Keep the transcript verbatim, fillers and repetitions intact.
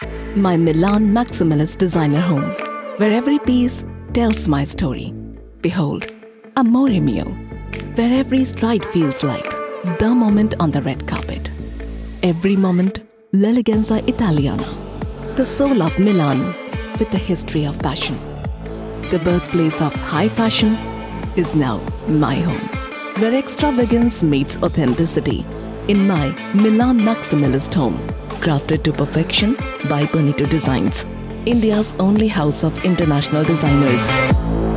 my Milan Maximalist designer home, where every piece tells my story. Behold, Amore Mio, where every stride feels like the moment on the red carpet. Every moment, l'eleganza italiana, the soul of Milan with a history of passion. The birthplace of high fashion is now my home, where extravagance meets authenticity in my Milan Maximalist home, crafted to perfection by Bonito Designs, India's only house of international designers.